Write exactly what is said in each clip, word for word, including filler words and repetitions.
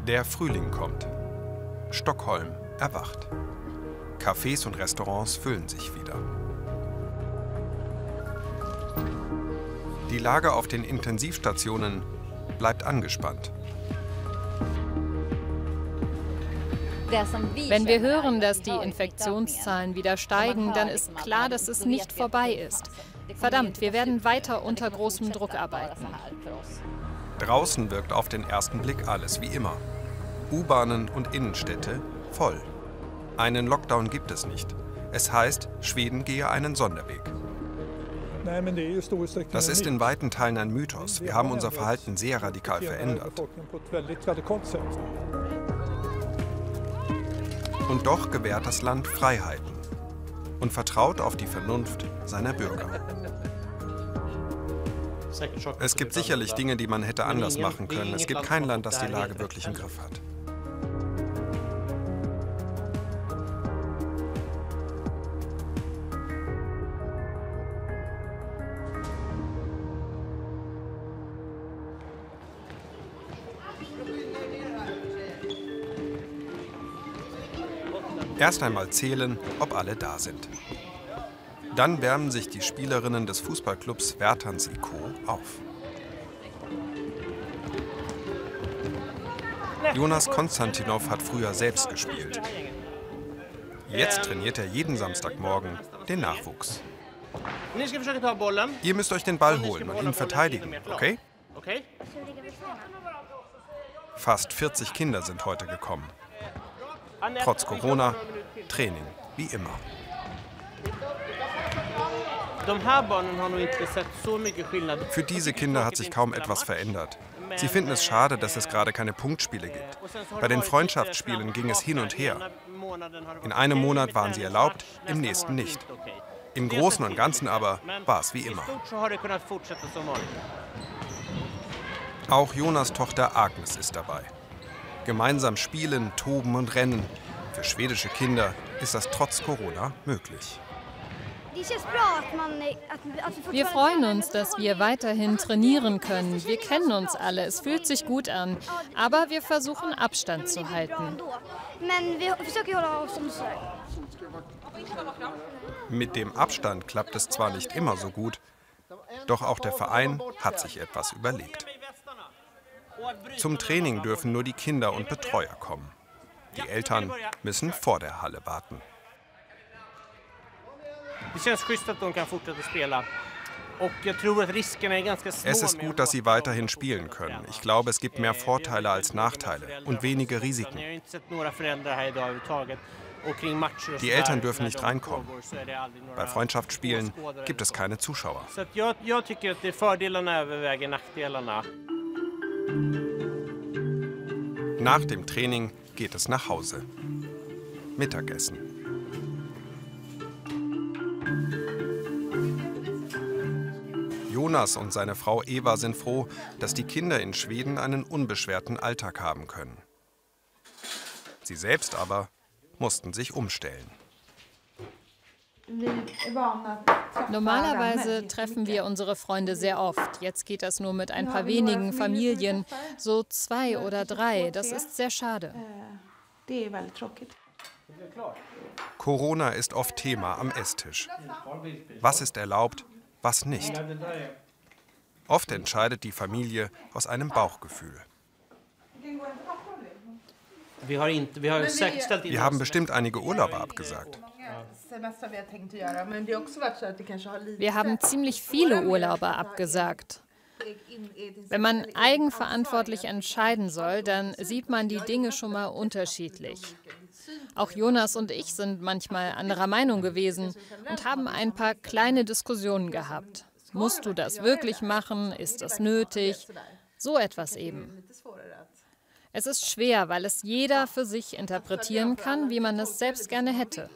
Der Frühling kommt. Stockholm erwacht. Cafés und Restaurants füllen sich wieder. Die Lage auf den Intensivstationen bleibt angespannt. Wenn wir hören, dass die Infektionszahlen wieder steigen, dann ist klar, dass es nicht vorbei ist. Verdammt, wir werden weiter unter großem Druck arbeiten. Draußen wirkt auf den ersten Blick alles wie immer. U-Bahnen und Innenstädte voll. Einen Lockdown gibt es nicht. Es heißt, Schweden gehe einen Sonderweg. Das ist in weiten Teilen ein Mythos. Wir haben unser Verhalten sehr radikal verändert. Und doch gewährt das Land Freiheiten und vertraut auf die Vernunft seiner Bürger. Es gibt sicherlich Dinge, die man hätte anders machen können. Es gibt kein Land, das die Lage wirklich im Griff hat. Erst einmal zählen, ob alle da sind. Dann wärmen sich die Spielerinnen des Fußballclubs Vertans I K auf. Jonas Konstantinov hat früher selbst gespielt. Jetzt trainiert er jeden Samstagmorgen den Nachwuchs. Ihr müsst euch den Ball holen und ihn verteidigen, okay? Fast vierzig Kinder sind heute gekommen. Trotz Corona, Training wie immer. Für diese Kinder hat sich kaum etwas verändert. Sie finden es schade, dass es gerade keine Punktspiele gibt. Bei den Freundschaftsspielen ging es hin und her. In einem Monat waren sie erlaubt, im nächsten nicht. Im Großen und Ganzen aber war es wie immer. Auch Jonas' Tochter Agnes ist dabei. Gemeinsam spielen, toben und rennen. Für schwedische Kinder ist das trotz Corona möglich. Wir freuen uns, dass wir weiterhin trainieren können. Wir kennen uns alle, es fühlt sich gut an. Aber wir versuchen, Abstand zu halten. Mit dem Abstand klappt es zwar nicht immer so gut, doch auch der Verein hat sich etwas überlegt. Zum Training dürfen nur die Kinder und Betreuer kommen. Die Eltern müssen vor der Halle warten. Es ist gut, dass sie weiterhin spielen können. Ich glaube, es gibt mehr Vorteile als Nachteile und wenige Risiken. Die Eltern dürfen nicht reinkommen. Bei Freundschaftsspielen gibt es keine Zuschauer. Nach dem Training geht es nach Hause. Mittagessen. Jonas und seine Frau Eva sind froh, dass die Kinder in Schweden einen unbeschwerten Alltag haben können. Sie selbst aber mussten sich umstellen. Normalerweise treffen wir unsere Freunde sehr oft. Jetzt geht das nur mit ein paar wenigen Familien, so zwei oder drei. Das ist sehr schade. Corona ist oft Thema am Esstisch. Was ist erlaubt, was nicht? Oft entscheidet die Familie aus einem Bauchgefühl. Wir haben bestimmt einige Urlaube abgesagt. Wir haben ziemlich viele Urlaube abgesagt. Wenn man eigenverantwortlich entscheiden soll, dann sieht man die Dinge schon mal unterschiedlich. Auch Jonas und ich sind manchmal anderer Meinung gewesen und haben ein paar kleine Diskussionen gehabt. Musst du das wirklich machen? Ist das nötig? So etwas eben. Es ist schwer, weil es jeder für sich interpretieren kann, wie man es selbst gerne hätte.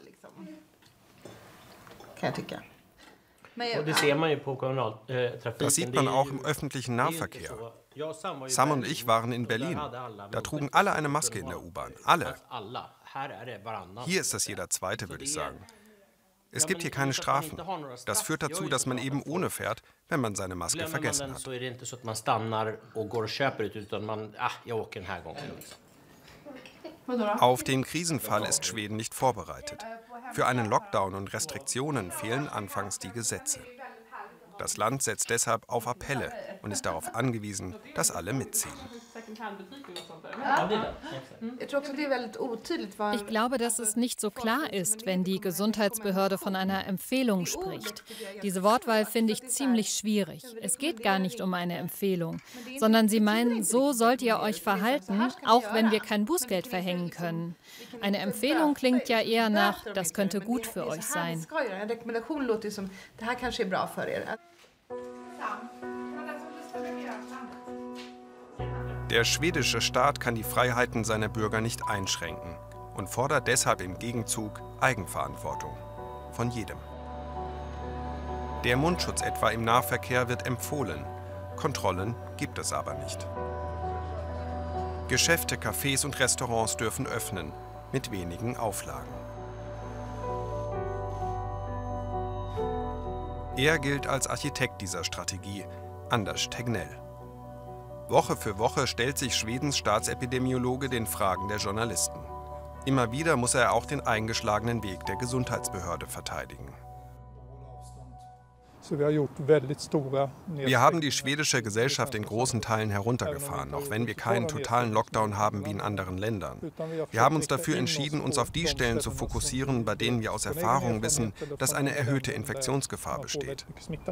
Das sieht man auch im öffentlichen Nahverkehr. Sam und ich waren in Berlin. Da trugen alle eine Maske in der U-Bahn. Alle. Hier ist das jeder Zweite, würde ich sagen. Es gibt hier keine Strafen. Das führt dazu, dass man eben ohne fährt, wenn man seine Maske vergessen hat. Auf den Krisenfall ist Schweden nicht vorbereitet. Für einen Lockdown und Restriktionen fehlen anfangs die Gesetze. Das Land setzt deshalb auf Appelle und ist darauf angewiesen, dass alle mitziehen. Ich glaube, dass es nicht so klar ist, wenn die Gesundheitsbehörde von einer Empfehlung spricht. Diese Wortwahl finde ich ziemlich schwierig. Es geht gar nicht um eine Empfehlung, sondern sie meinen, so sollt ihr euch verhalten, auch wenn wir kein Bußgeld verhängen können. Eine Empfehlung klingt ja eher nach, das könnte gut für euch sein. Der schwedische Staat kann die Freiheiten seiner Bürger nicht einschränken und fordert deshalb im Gegenzug Eigenverantwortung von jedem. Der Mundschutz etwa im Nahverkehr wird empfohlen, Kontrollen gibt es aber nicht. Geschäfte, Cafés und Restaurants dürfen öffnen, mit wenigen Auflagen. Er gilt als Architekt dieser Strategie, Anders Tegnell. Woche für Woche stellt sich Schwedens Staatsepidemiologe den Fragen der Journalisten. Immer wieder muss er auch den eingeschlagenen Weg der Gesundheitsbehörde verteidigen. Wir haben die schwedische Gesellschaft in großen Teilen heruntergefahren, auch wenn wir keinen totalen Lockdown haben wie in anderen Ländern. Wir haben uns dafür entschieden, uns auf die Stellen zu fokussieren, bei denen wir aus Erfahrung wissen, dass eine erhöhte Infektionsgefahr besteht.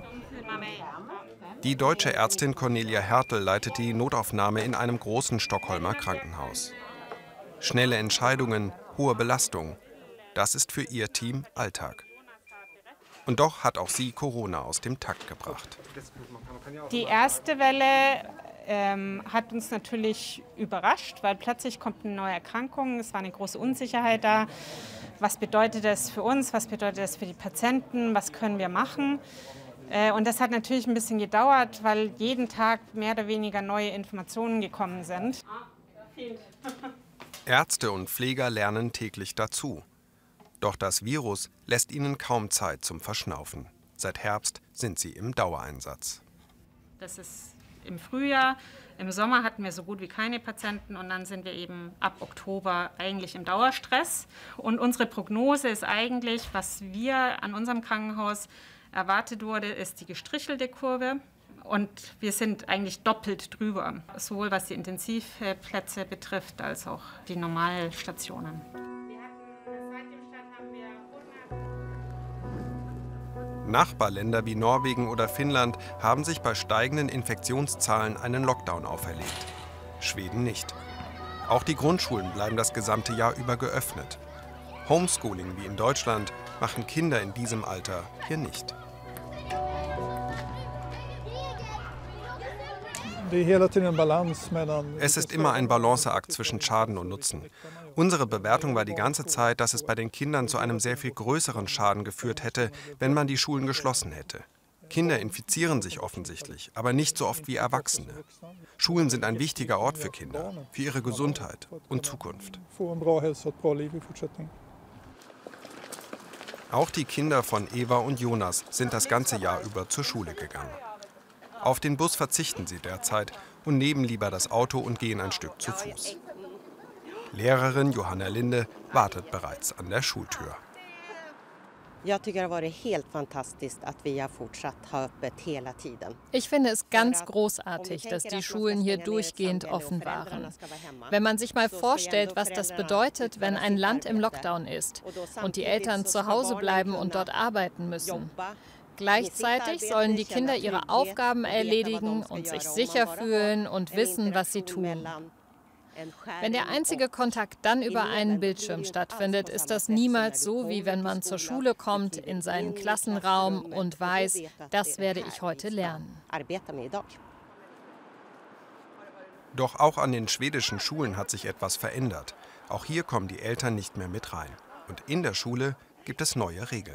Die deutsche Ärztin Cornelia Hertel leitet die Notaufnahme in einem großen Stockholmer Krankenhaus. Schnelle Entscheidungen, hohe Belastung, das ist für ihr Team Alltag. Und doch hat auch sie Corona aus dem Takt gebracht. Die erste Welle ähm, hat uns natürlich überrascht, weil plötzlich kommt eine neue Erkrankung. Es war eine große Unsicherheit da. Was bedeutet das für uns? Was bedeutet das für die Patienten? Was können wir machen? Äh, und das hat natürlich ein bisschen gedauert, weil jeden Tag mehr oder weniger neue Informationen gekommen sind. Ärzte und Pfleger lernen täglich dazu. Doch das Virus lässt ihnen kaum Zeit zum Verschnaufen. Seit Herbst sind sie im Dauereinsatz. Das ist im Frühjahr, im Sommer hatten wir so gut wie keine Patienten und dann sind wir eben ab Oktober eigentlich im Dauerstress. Und unsere Prognose ist eigentlich, was wir an unserem Krankenhaus erwartet wurde, ist die gestrichelte Kurve. Und wir sind eigentlich doppelt drüber, sowohl was die Intensivplätze betrifft, als auch die Normalstationen. Nachbarländer wie Norwegen oder Finnland haben sich bei steigenden Infektionszahlen einen Lockdown auferlegt. Schweden nicht. Auch die Grundschulen bleiben das gesamte Jahr über geöffnet. Homeschooling wie in Deutschland machen Kinder in diesem Alter hier nicht. Es ist immer ein Balanceakt zwischen Schaden und Nutzen. Unsere Bewertung war die ganze Zeit, dass es bei den Kindern zu einem sehr viel größeren Schaden geführt hätte, wenn man die Schulen geschlossen hätte. Kinder infizieren sich offensichtlich, aber nicht so oft wie Erwachsene. Schulen sind ein wichtiger Ort für Kinder, für ihre Gesundheit und Zukunft. Auch die Kinder von Eva und Jonas sind das ganze Jahr über zur Schule gegangen. Auf den Bus verzichten sie derzeit und nehmen lieber das Auto und gehen ein Stück zu Fuß. Lehrerin Johanna Linde wartet bereits an der Schultür. Ich finde es ganz großartig, dass die Schulen hier durchgehend offen waren. Wenn man sich mal vorstellt, was das bedeutet, wenn ein Land im Lockdown ist und die Eltern zu Hause bleiben und dort arbeiten müssen. Gleichzeitig sollen die Kinder ihre Aufgaben erledigen und sich sicher fühlen und wissen, was sie tun. Wenn der einzige Kontakt dann über einen Bildschirm stattfindet, ist das niemals so, wie wenn man zur Schule kommt, in seinen Klassenraum und weiß, das werde ich heute lernen. Doch auch an den schwedischen Schulen hat sich etwas verändert. Auch hier kommen die Eltern nicht mehr mit rein. Und in der Schule gibt es neue Regeln.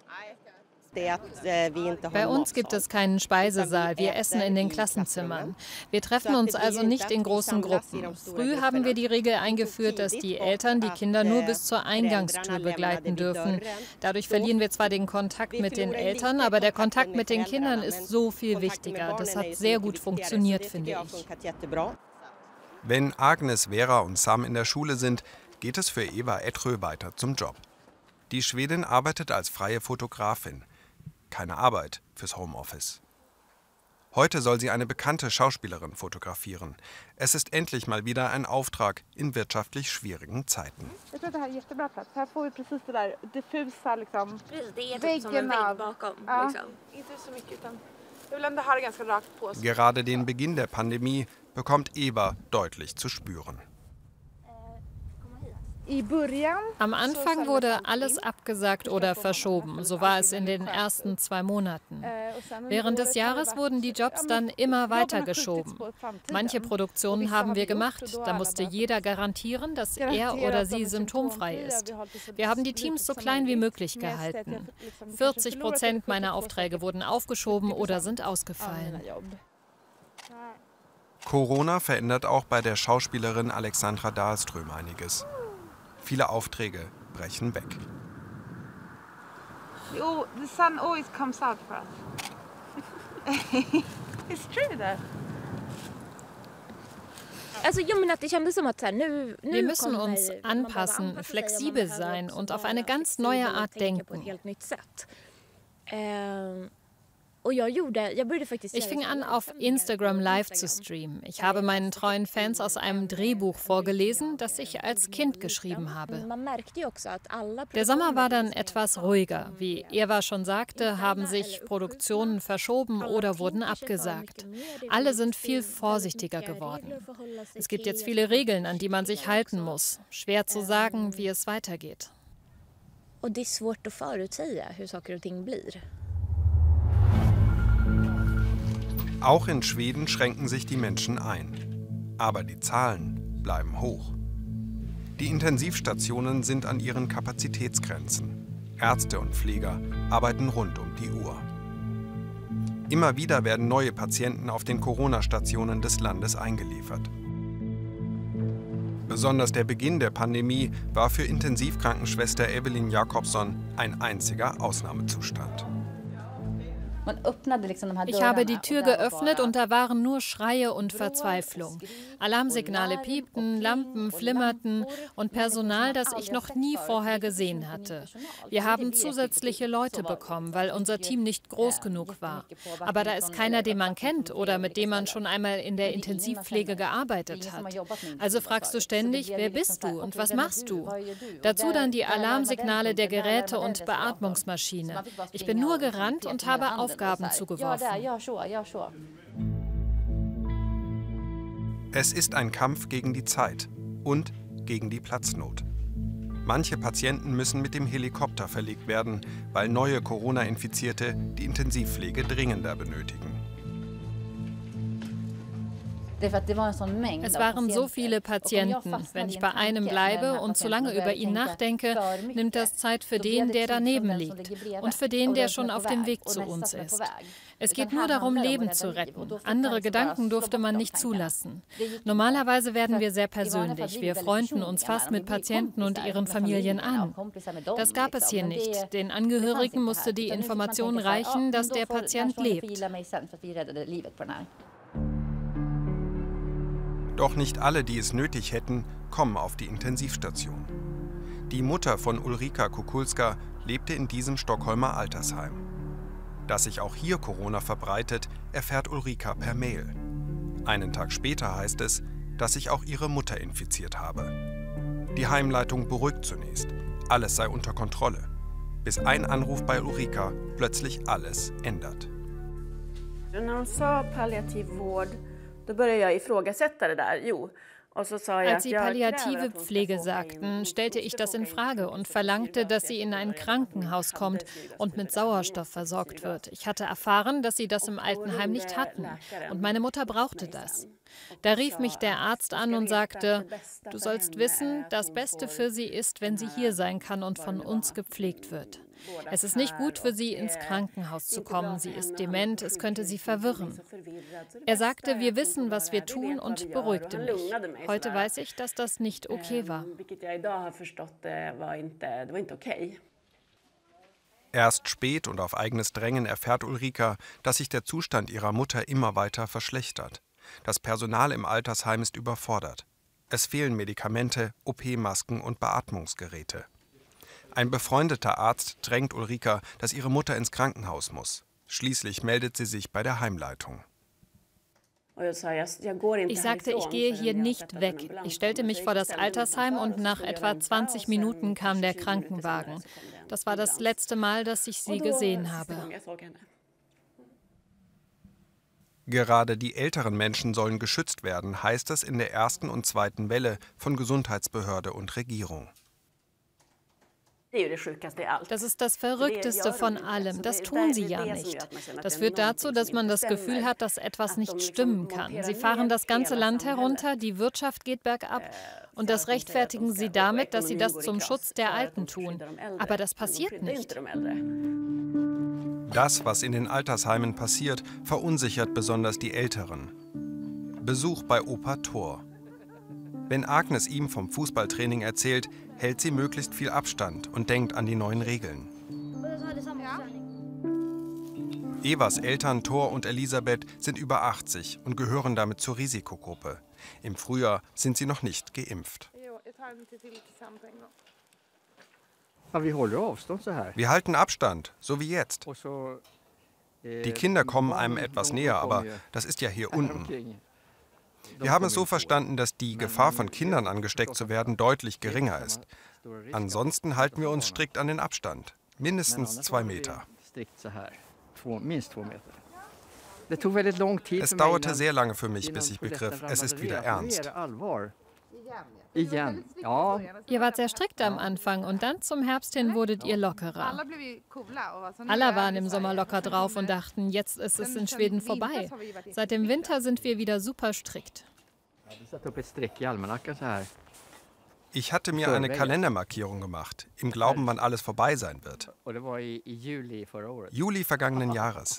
Bei uns gibt es keinen Speisesaal, wir essen in den Klassenzimmern. Wir treffen uns also nicht in großen Gruppen. Früh haben wir die Regel eingeführt, dass die Eltern die Kinder nur bis zur Eingangstür begleiten dürfen. Dadurch verlieren wir zwar den Kontakt mit den Eltern, aber der Kontakt mit den Kindern ist so viel wichtiger. Das hat sehr gut funktioniert, finde ich. Wenn Agnes, Vera und Sam in der Schule sind, geht es für Eva Ettrö weiter zum Job. Die Schwedin arbeitet als freie Fotografin. Keine Arbeit fürs Homeoffice. Heute soll sie eine bekannte Schauspielerin fotografieren. Es ist endlich mal wieder ein Auftrag in wirtschaftlich schwierigen Zeiten. Gerade den Beginn der Pandemie bekommt Eva deutlich zu spüren. Am Anfang wurde alles abgesagt oder verschoben. So war es in den ersten zwei Monaten. Während des Jahres wurden die Jobs dann immer weiter geschoben. Manche Produktionen haben wir gemacht. Da musste jeder garantieren, dass er oder sie symptomfrei ist. Wir haben die Teams so klein wie möglich gehalten. vierzig Prozent meiner Aufträge wurden aufgeschoben oder sind ausgefallen. Corona verändert auch bei der Schauspielerin Alexandra Dahlström einiges. Viele Aufträge brechen weg. Oh, the sun always comes out for us. It's true that. Wir müssen uns anpassen, flexibel sein und auf eine ganz neue Art denken. Ich fing an, auf Instagram Live zu streamen. Ich habe meinen treuen Fans aus einem Drehbuch vorgelesen, das ich als Kind geschrieben habe. Der Sommer war dann etwas ruhiger. Wie Eva schon sagte, haben sich Produktionen verschoben oder wurden abgesagt. Alle sind viel vorsichtiger geworden. Es gibt jetzt viele Regeln, an die man sich halten muss. Schwer zu sagen, wie es weitergeht. Und es ist schwer zu förutsäga, hur saker och ting blir. Auch in Schweden schränken sich die Menschen ein. Aber die Zahlen bleiben hoch. Die Intensivstationen sind an ihren Kapazitätsgrenzen. Ärzte und Pfleger arbeiten rund um die Uhr. Immer wieder werden neue Patienten auf den Corona-Stationen des Landes eingeliefert. Besonders der Beginn der Pandemie war für Intensivkrankenschwester Evelyn Jakobsson ein einziger Ausnahmezustand. Ich habe die Tür geöffnet und da waren nur Schreie und Verzweiflung. Alarmsignale piepten, Lampen flimmerten und Personal, das ich noch nie vorher gesehen hatte. Wir haben zusätzliche Leute bekommen, weil unser Team nicht groß genug war. Aber da ist keiner, den man kennt oder mit dem man schon einmal in der Intensivpflege gearbeitet hat. Also fragst du ständig, wer bist du und was machst du? Dazu dann die Alarmsignale der Geräte und Beatmungsmaschine. Ich bin nur gerannt und habe auf Aufgaben zugeworfen. Es ist ein Kampf gegen die Zeit und gegen die Platznot. Manche Patienten müssen mit dem Helikopter verlegt werden, weil neue Corona-Infizierte die Intensivpflege dringender benötigen. Es waren so viele Patienten. Wenn ich bei einem bleibe und zu lange über ihn nachdenke, nimmt das Zeit für den, der daneben liegt und für den, der schon auf dem Weg zu uns ist. Es geht nur darum, Leben zu retten. Andere Gedanken durfte man nicht zulassen. Normalerweise werden wir sehr persönlich. Wir freunden uns fast mit Patienten und ihren Familien an. Das gab es hier nicht. Den Angehörigen musste die Information reichen, dass der Patient lebt. Doch nicht alle, die es nötig hätten, kommen auf die Intensivstation. Die Mutter von Ulrika Kukulska lebte in diesem Stockholmer Altersheim. Dass sich auch hier Corona verbreitet, erfährt Ulrika per Mail. Einen Tag später heißt es, dass sich auch ihre Mutter infiziert habe. Die Heimleitung beruhigt zunächst. Alles sei unter Kontrolle. Bis ein Anruf bei Ulrika plötzlich alles ändert. Då började jag ifrågasätta det där. Jo. Als sie palliative Pflege sagten, stellte ich das in Frage und verlangte, dass sie in ein Krankenhaus kommt und mit Sauerstoff versorgt wird. Ich hatte erfahren, dass sie das im Altenheim nicht hatten und meine Mutter brauchte das. Da rief mich der Arzt an und sagte, du sollst wissen, das Beste für sie ist, wenn sie hier sein kann und von uns gepflegt wird. Es ist nicht gut für sie, ins Krankenhaus zu kommen. Sie ist dement, es könnte sie verwirren. Er sagte, wir wissen, was wir tun und beruhigte mich. Heute weiß ich, dass das nicht okay war. Erst spät und auf eigenes Drängen erfährt Ulrika, dass sich der Zustand ihrer Mutter immer weiter verschlechtert. Das Personal im Altersheim ist überfordert. Es fehlen Medikamente, O P-Masken und Beatmungsgeräte. Ein befreundeter Arzt drängt Ulrika, dass ihre Mutter ins Krankenhaus muss. Schließlich meldet sie sich bei der Heimleitung. Ich sagte, ich gehe hier nicht weg. Ich stellte mich vor das Altersheim und nach etwa zwanzig Minuten kam der Krankenwagen. Das war das letzte Mal, dass ich sie gesehen habe. Gerade die älteren Menschen sollen geschützt werden, heißt es in der ersten und zweiten Welle von Gesundheitsbehörde und Regierung. Das ist das Verrückteste von allem. Das tun sie ja nicht. Das führt dazu, dass man das Gefühl hat, dass etwas nicht stimmen kann. Sie fahren das ganze Land herunter, die Wirtschaft geht bergab und das rechtfertigen sie damit, dass sie das zum Schutz der Alten tun. Aber das passiert nicht. Das, was in den Altersheimen passiert, verunsichert besonders die Älteren. Besuch bei Opa Thor. Wenn Agnes ihm vom Fußballtraining erzählt, hält sie möglichst viel Abstand und denkt an die neuen Regeln. Evas Eltern Thor und Elisabeth sind über achtzig und gehören damit zur Risikogruppe. Im Frühjahr sind sie noch nicht geimpft. Wir halten Abstand, so wie jetzt. Die Kinder kommen einem etwas näher, aber das ist ja hier unten. Wir haben es so verstanden, dass die Gefahr von Kindern angesteckt zu werden deutlich geringer ist. Ansonsten halten wir uns strikt an den Abstand, mindestens zwei Meter. Es dauerte sehr lange für mich, bis ich begriff, es ist wieder ernst. Ihr wart sehr strikt am Anfang und dann zum Herbst hin wurdet ihr lockerer. Alle waren im Sommer locker drauf und dachten, jetzt ist es in Schweden vorbei. Seit dem Winter sind wir wieder super strikt. Ich hatte mir eine Kalendermarkierung gemacht, im Glauben, wann alles vorbei sein wird. Juli vergangenen Jahres.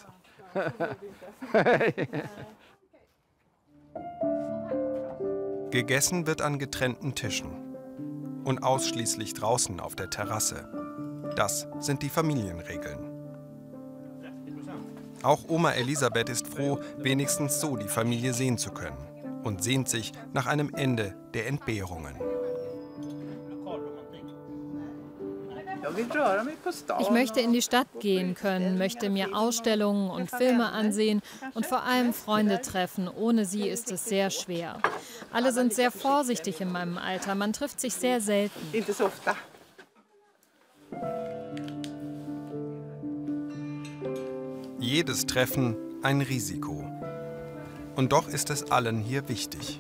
Gegessen wird an getrennten Tischen und ausschließlich draußen auf der Terrasse. Das sind die Familienregeln. Auch Oma Elisabeth ist froh, wenigstens so die Familie sehen zu können und sehnt sich nach einem Ende der Entbehrungen. Ich möchte in die Stadt gehen können, möchte mir Ausstellungen und Filme ansehen und vor allem Freunde treffen. Ohne sie ist es sehr schwer. Alle sind sehr vorsichtig in meinem Alter. Man trifft sich sehr selten. Jedes Treffen ein Risiko. Und doch ist es allen hier wichtig.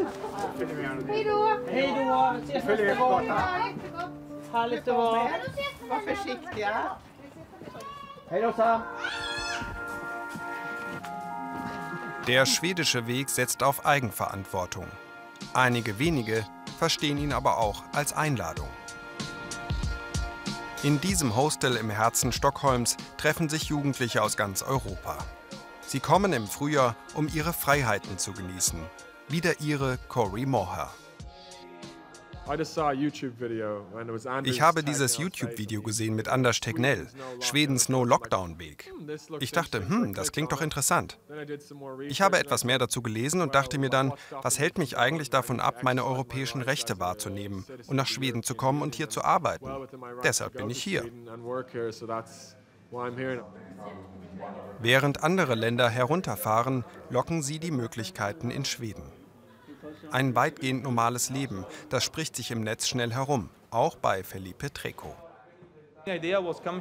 Der schwedische Weg setzt auf Eigenverantwortung. Einige wenige verstehen ihn aber auch als Einladung. In diesem Hostel im Herzen Stockholms treffen sich Jugendliche aus ganz Europa. Sie kommen im Frühjahr, um ihre Freiheiten zu genießen. Wieder ihre Cory Moher. Ich habe dieses YouTube-Video gesehen mit Anders Tegnell, Schwedens No-Lockdown-Weg. Ich dachte, hm, das klingt doch interessant. Ich habe etwas mehr dazu gelesen und dachte mir dann, was hält mich eigentlich davon ab, meine europäischen Rechte wahrzunehmen und nach Schweden zu kommen und hier zu arbeiten? Deshalb bin ich hier. Während andere Länder herunterfahren, locken sie die Möglichkeiten in Schweden. Ein weitgehend normales Leben, das spricht sich im Netz schnell herum, auch bei Felipe Treco. Die Idee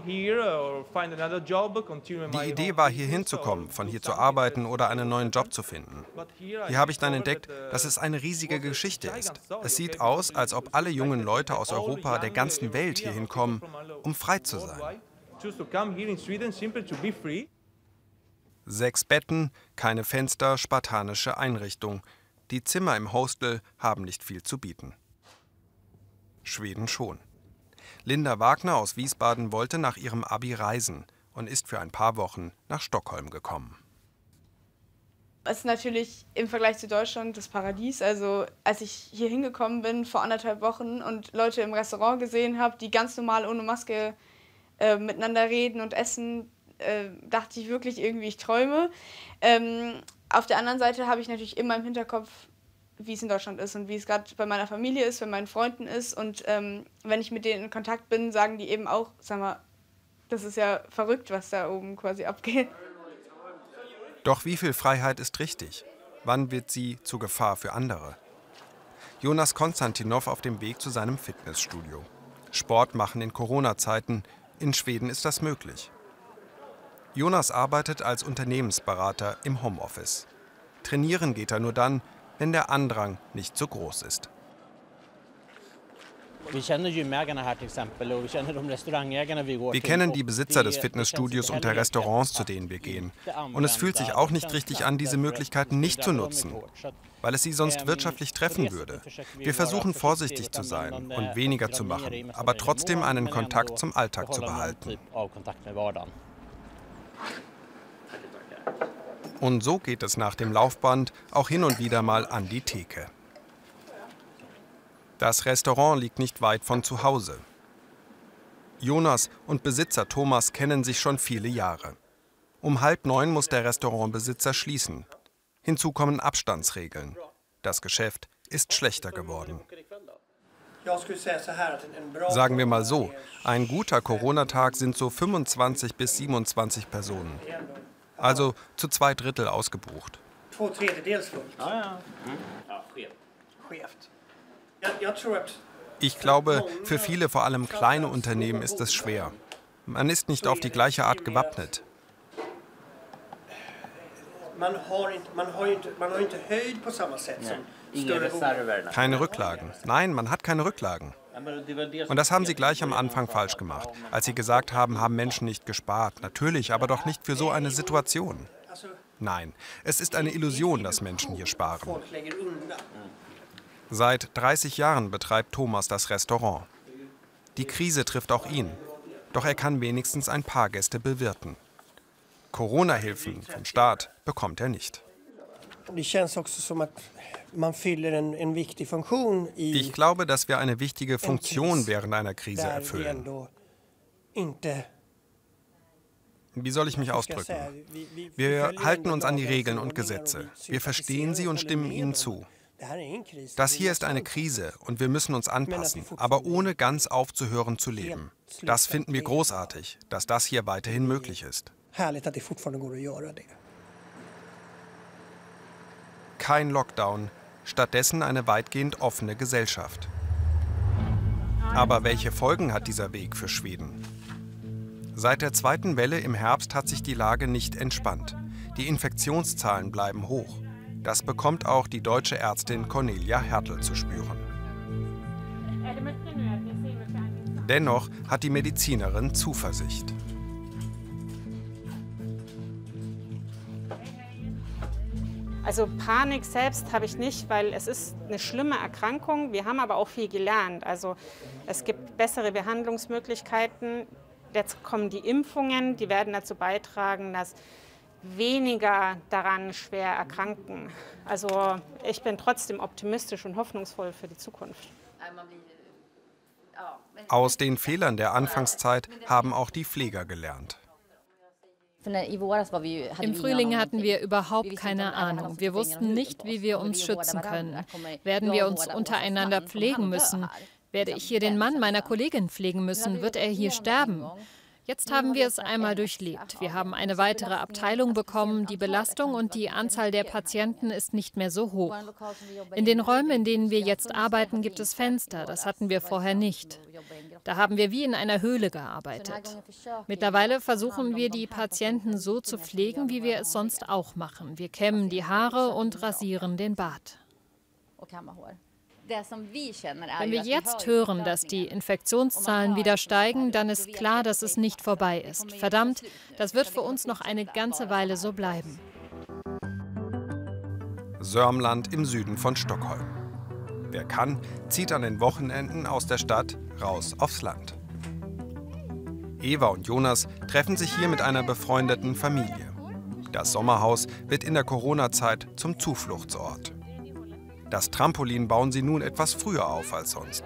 war, hier hinzukommen, von hier zu arbeiten oder einen neuen Job zu finden. Hier habe ich dann entdeckt, dass es eine riesige Geschichte ist. Es sieht aus, als ob alle jungen Leute aus Europa, der ganzen Welt hier hinkommen, um frei zu sein. Sechs Betten, keine Fenster, spartanische Einrichtung. Die Zimmer im Hostel haben nicht viel zu bieten. Schweden schon. Linda Wagner aus Wiesbaden wollte nach ihrem Abi reisen und ist für ein paar Wochen nach Stockholm gekommen. Es ist natürlich im Vergleich zu Deutschland das Paradies. Also als ich hier hingekommen bin vor anderthalb Wochen und Leute im Restaurant gesehen habe, die ganz normal ohne Maske äh, miteinander reden und essen, äh, dachte ich wirklich irgendwie, ich träume. Ähm, auf der anderen Seite habe ich natürlich immer im Hinterkopf, wie es in Deutschland ist und wie es gerade bei meiner Familie ist, bei meinen Freunden ist. Und ähm, wenn ich mit denen in Kontakt bin, sagen die eben auch, sag mal, das ist ja verrückt, was da oben quasi abgeht. Doch wie viel Freiheit ist richtig? Wann wird sie zur Gefahr für andere? Jonas Konstantinov auf dem Weg zu seinem Fitnessstudio. Sport machen in Corona-Zeiten. In Schweden ist das möglich. Jonas arbeitet als Unternehmensberater im Homeoffice. Trainieren geht er nur dann, wenn der Andrang nicht so groß ist. Wir kennen die Besitzer des Fitnessstudios und der Restaurants, zu denen wir gehen. Und es fühlt sich auch nicht richtig an, diese Möglichkeiten nicht zu nutzen, weil es sie sonst wirtschaftlich treffen würde. Wir versuchen vorsichtig zu sein und weniger zu machen, aber trotzdem einen Kontakt zum Alltag zu behalten. Und so geht es nach dem Laufband auch hin und wieder mal an die Theke. Das Restaurant liegt nicht weit von zu Hause. Jonas und Besitzer Thomas kennen sich schon viele Jahre. Um halb neun muss der Restaurantbesitzer schließen. Hinzu kommen Abstandsregeln. Das Geschäft ist schlechter geworden. Sagen wir mal so, ein guter Corona-Tag sind so fünfundzwanzig bis siebenundzwanzig Personen. Also zu zwei Drittel ausgebucht. Ich glaube, für viele, vor allem kleine Unternehmen, ist es schwer. Man ist nicht auf die gleiche Art gewappnet. Keine Rücklagen. Nein, man hat keine Rücklagen. Und das haben sie gleich am Anfang falsch gemacht, als sie gesagt haben, haben Menschen nicht gespart. Natürlich, aber doch nicht für so eine Situation. Nein, es ist eine Illusion, dass Menschen hier sparen. Seit dreißig Jahren betreibt Thomas das Restaurant. Die Krise trifft auch ihn. Doch er kann wenigstens ein paar Gäste bewirten. Corona-Hilfen vom Staat bekommt er nicht. Ich glaube, dass wir eine wichtige Funktion während einer Krise erfüllen. Wie soll ich mich ausdrücken? Wir halten uns an die Regeln und Gesetze. Wir verstehen sie und stimmen ihnen zu. Das hier ist eine Krise und wir müssen uns anpassen, aber ohne ganz aufzuhören zu leben. Das finden wir großartig, dass das hier weiterhin möglich ist. Kein Lockdown, stattdessen eine weitgehend offene Gesellschaft. Aber welche Folgen hat dieser Weg für Schweden? Seit der zweiten Welle im Herbst hat sich die Lage nicht entspannt. Die Infektionszahlen bleiben hoch. Das bekommt auch die deutsche Ärztin Cornelia Hertel zu spüren. Dennoch hat die Medizinerin Zuversicht. Also Panik selbst habe ich nicht, weil es ist eine schlimme Erkrankung. Wir haben aber auch viel gelernt. Also es gibt bessere Behandlungsmöglichkeiten. Jetzt kommen die Impfungen, die werden dazu beitragen, dass weniger daran schwer erkranken. Also ich bin trotzdem optimistisch und hoffnungsvoll für die Zukunft. Aus den Fehlern der Anfangszeit haben auch die Pfleger gelernt. Im Frühling hatten wir überhaupt keine Ahnung. Wir wussten nicht, wie wir uns schützen können. Werden wir uns untereinander pflegen müssen? Werde ich hier den Mann meiner Kollegin pflegen müssen? Wird er hier sterben? Jetzt haben wir es einmal durchlebt. Wir haben eine weitere Abteilung bekommen. Die Belastung und die Anzahl der Patienten ist nicht mehr so hoch. In den Räumen, in denen wir jetzt arbeiten, gibt es Fenster. Das hatten wir vorher nicht. Da haben wir wie in einer Höhle gearbeitet. Mittlerweile versuchen wir, die Patienten so zu pflegen, wie wir es sonst auch machen. Wir kämmen die Haare und rasieren den Bart. Wenn wir jetzt hören, dass die Infektionszahlen wieder steigen, dann ist klar, dass es nicht vorbei ist. Verdammt, das wird für uns noch eine ganze Weile so bleiben. Sörmland im Süden von Stockholm. Wer kann, zieht an den Wochenenden aus der Stadt raus aufs Land. Eva und Jonas treffen sich hier mit einer befreundeten Familie. Das Sommerhaus wird in der Corona-Zeit zum Zufluchtsort. Das Trampolin bauen sie nun etwas früher auf als sonst.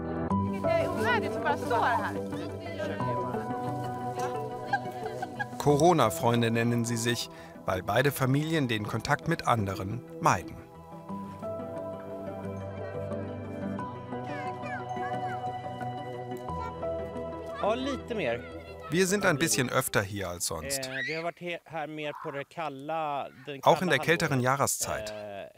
Corona-Freunde nennen sie sich, weil beide Familien den Kontakt mit anderen meiden. Wir sind ein bisschen öfter hier als sonst. Auch in der kälteren Jahreszeit.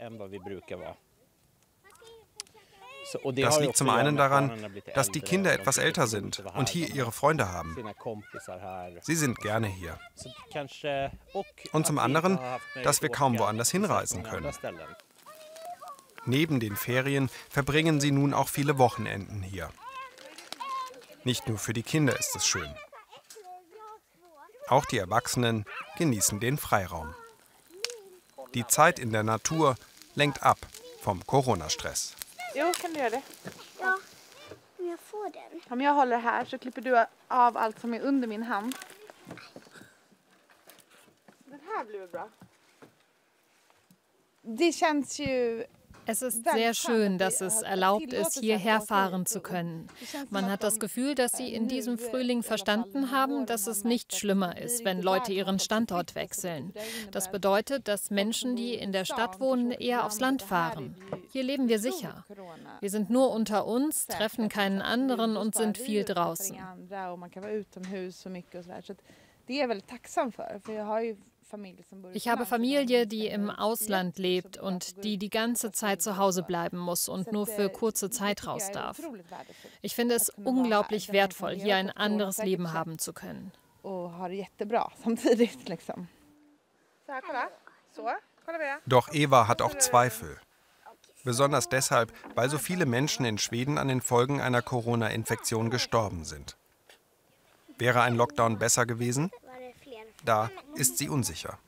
Das liegt zum einen daran, dass die Kinder etwas älter sind und hier ihre Freunde haben. Sie sind gerne hier. Und zum anderen, dass wir kaum woanders hinreisen können. Neben den Ferien verbringen sie nun auch viele Wochenenden hier. Nicht nur für die Kinder ist es schön. Auch die Erwachsenen genießen den Freiraum. Die Zeit in der Natur lenkt ab vom Corona-Stress. Jo, kan du göra det? Ja, men jag får den. Om jag håller här så klipper du av allt som är under min hand. Den här blir väl bra. Det känns ju... Es ist sehr schön, dass es erlaubt ist, hierher fahren zu können. Man hat das Gefühl, dass sie in diesem Frühling verstanden haben, dass es nicht schlimmer ist, wenn Leute ihren Standort wechseln. Das bedeutet, dass Menschen, die in der Stadt wohnen, eher aufs Land fahren. Hier leben wir sicher. Wir sind nur unter uns, treffen keinen anderen und sind viel draußen. Ich habe Familie, die im Ausland lebt und die die ganze Zeit zu Hause bleiben muss und nur für kurze Zeit raus darf. Ich finde es unglaublich wertvoll, hier ein anderes Leben haben zu können. Doch Eva hat auch Zweifel. Besonders deshalb, weil so viele Menschen in Schweden an den Folgen einer Corona-Infektion gestorben sind. Wäre ein Lockdown besser gewesen? Da ist sie unsicher.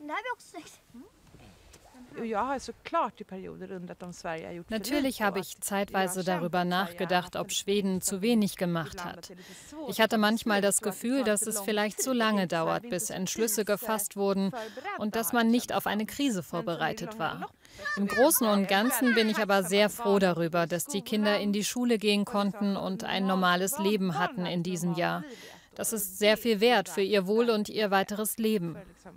Natürlich habe ich zeitweise darüber nachgedacht, ob Schweden zu wenig gemacht hat. Ich hatte manchmal das Gefühl, dass es vielleicht zu lange dauert, bis Entschlüsse gefasst wurden und dass man nicht auf eine Krise vorbereitet war. Im Großen und Ganzen bin ich aber sehr froh darüber, dass die Kinder in die Schule gehen konnten und ein normales Leben hatten in diesem Jahr. Das ist sehr viel wert für ihr Wohl und ihr weiteres Leben.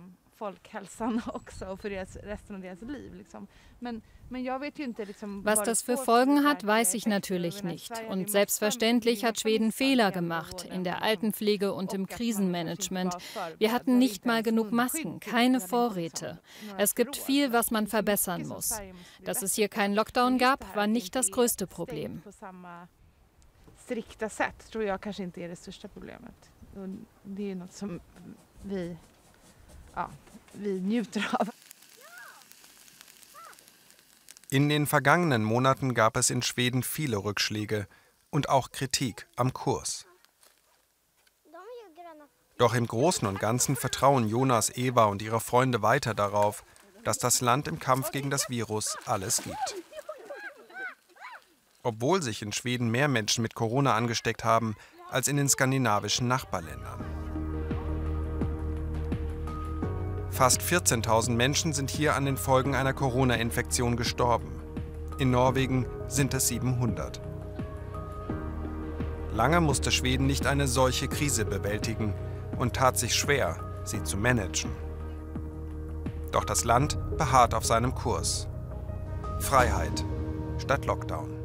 Was das für Folgen hat, weiß ich natürlich nicht. Und selbstverständlich hat Schweden Fehler gemacht in der Altenpflege und im Krisenmanagement. Wir hatten nicht mal genug Masken, keine Vorräte. Es gibt viel, was man verbessern muss. Dass es hier keinen Lockdown gab, war nicht das größte Problem. Strikta sätt tror jag kanske inte är det största problemet. Och det är något som vi, ja, vi njuter av. In den vergangenen Monaten gab es in Schweden viele Rückschläge und auch Kritik am Kurs. Doch im Großen und Ganzen vertrauen Jonas, Eva und ihre Freunde weiter darauf, dass das Land im Kampf gegen das Virus alles gibt. Obwohl sich in Schweden mehr Menschen mit Corona angesteckt haben als in den skandinavischen Nachbarländern. Fast vierzehntausend Menschen sind hier an den Folgen einer Corona-Infektion gestorben. In Norwegen sind es siebenhundert. Lange musste Schweden nicht eine solche Krise bewältigen und tat sich schwer, sie zu managen. Doch das Land beharrt auf seinem Kurs. Freiheit statt Lockdown.